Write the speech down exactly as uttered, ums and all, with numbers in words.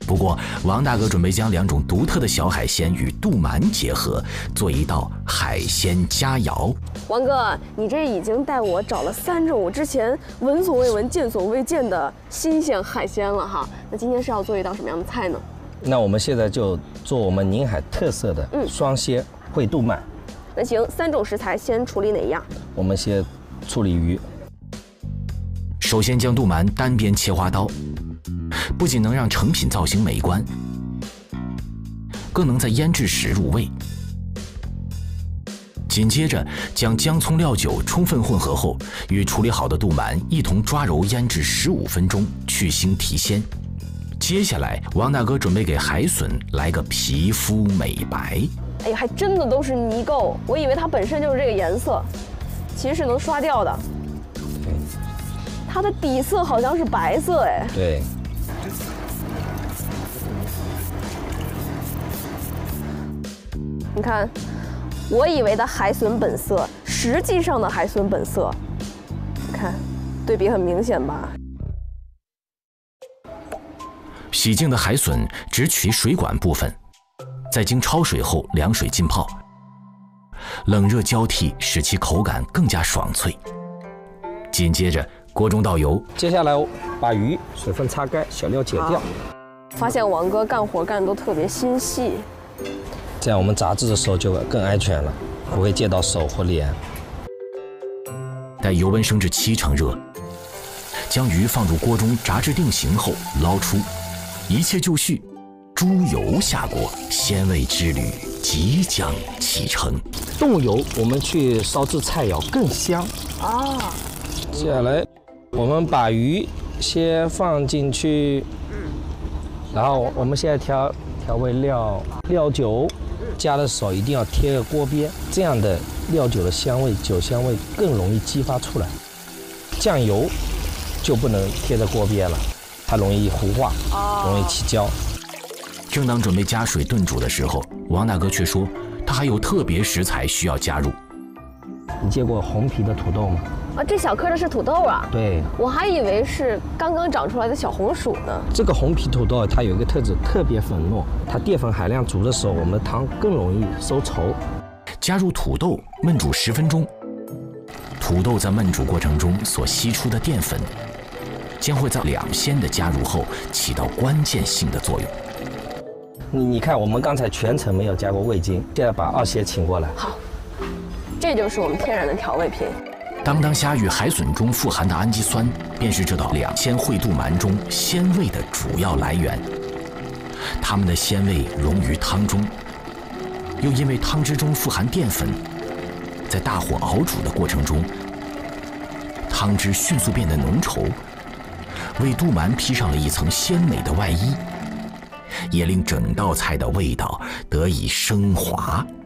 不过，王大哥准备将两种独特的小海鲜与肚鳗结合，做一道海鲜佳肴。 王哥，你这已经带我找了三种我之前闻所未闻、见所未见的新鲜海鲜了哈。那今天是要做一道什么样的菜呢？ 那我们现在就做我们宁海特色的双鲜烩肚鳗。嗯、 那行，三种食材先处理哪一样？ 我们先处理鱼。 首先将肚鳗单边切花刀。不仅能让成品造型美观，更能在腌制时入味。紧接着，将姜葱料酒充分混合后，与处理好的肚鳗一同抓揉腌制十五分钟，去腥提鲜。接下来，王大哥准备给海笋来个皮肤美白。 哎呀，还真的都是泥垢，我以为它本身就是这个颜色，其实是能刷掉的。它的底色好像是白色，哎。 对。 你看，我以为的海笋本色，实际上的海笋本色，你看，对比很明显吧？ 洗净的海笋只取水管部分，在经焯水后凉水浸泡，冷热交替，使其口感更加爽脆。紧接着，锅中倒油， 接下来把鱼水分擦干，小料剪掉。 发现王哥干活干得都特别心细。 这样我们炸制的时候就更安全了，不会溅到手或脸。 待油温升至七成热，将鱼放入锅中炸至定型后捞出，一切就绪。猪油下锅，鲜味之旅即将启程。 动油我们去烧制菜肴更香啊。接下来我们把鱼先放进去，然后我们现在调调味料料酒。加的时候一定要贴个锅边，这样的料酒的香味、酒香味更容易激发出来。酱油就不能贴在锅边了，它容易糊化，容易起胶。 正当准备加水炖煮的时候，王大哥却说他还有特别食材需要加入。 你见过红皮的土豆吗？ 啊，这小颗的是土豆啊？ 对， 我还以为是刚刚长出来的小红薯呢。 这个红皮土豆它有一个特质，特别粉糯，它淀粉含量足的时候，我们的汤更容易收稠。 加入土豆焖煮十分钟，土豆在焖煮过程中所析出的淀粉，将会在两鲜的加入后起到关键性的作用。 你你看，我们刚才全程没有加过味精，现在把二鲜请过来。 好，这就是我们天然的调味品。 当当虾与海笋中富含的氨基酸，便是这道两鲜烩肚鳗中鲜味的主要来源。它们的鲜味溶于汤中，又因为汤汁中富含淀粉，在大火熬煮的过程中，汤汁迅速变得浓稠，为肚鳗披上了一层鲜美的外衣，也令整道菜的味道得以升华。